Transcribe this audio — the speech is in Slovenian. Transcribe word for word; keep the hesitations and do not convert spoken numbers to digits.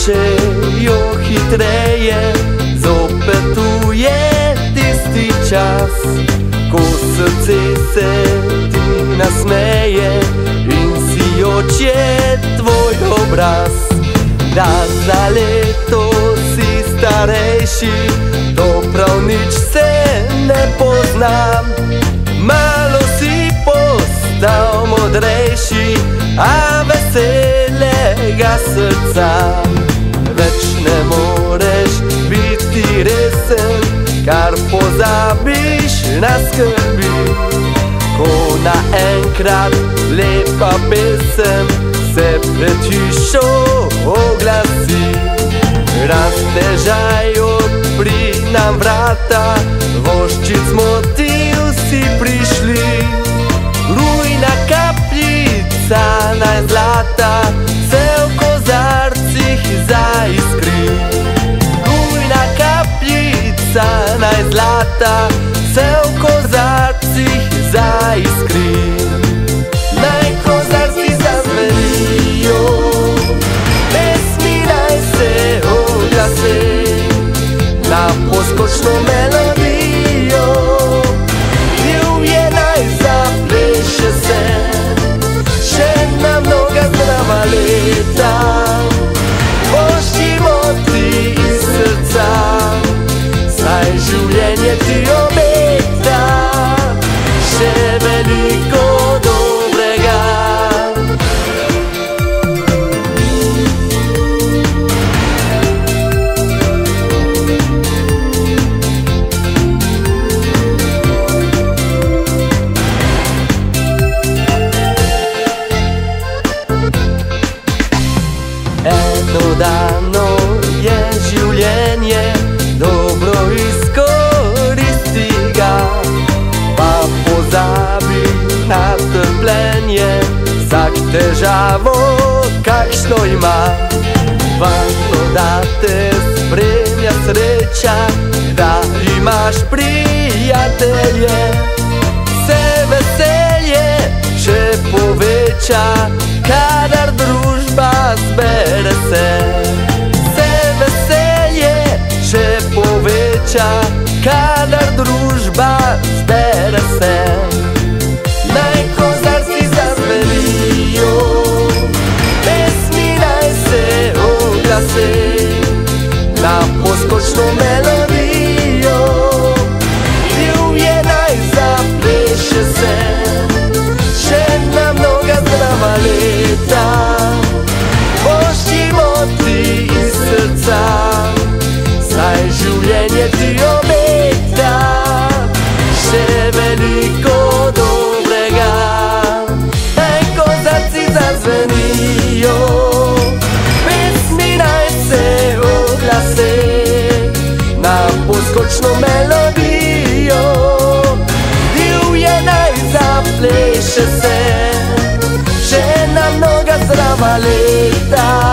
Širšejo hitreje, zopetuje tisti čas, ko srce se ti nasmeje in si oče tvoj obraz. Da za leto si starejši, to prav nič se ne poznam. Malo si postal modrejši, a veselega srca. Več ne moreš biti resen, kar pozabiš na skrbi. Ko naenkrat lepa pesem se pred hišo oglasi, raztežaj odpri nam vrata, voščic motiv si prišli. Rujna kapljica naj zlata se v kozarcih zaiskri. Rujna kapljica naj zlata se v kozarcih zaiskri. Naj kozarci zazvenijo, pesmi naj se oglase na poskočno melodijo. Ljubje naj zapleše se še na mnoga zdrava leta. Voščimo ti iz srca, saj življenje ti obeta še veliko dobrega. Eno dano je življenje, dobro izkoristi ga, pa pozabi na trpljenje, vsak težavo kakšno ima. Važno, da te spremlja sreča, da imaš prijatelje. Se veselje še poveča, kadar družba zbere se. Se veselje še poveča, kadar družba zbere se. Naj kozarci zazvenijo, pesmi naj se oglase na poskočno melodijo. Ljubje naj zapleše se še na mnoga zdrava leta. Voščimo ti iz srca, saj življenje ti obeta še veliko dobrega. Naj kozarci zazvenijo, pesmi naj se oglase na poskočno melodijo. Ljubje naj zapleše se še na mnoga zdrava leta.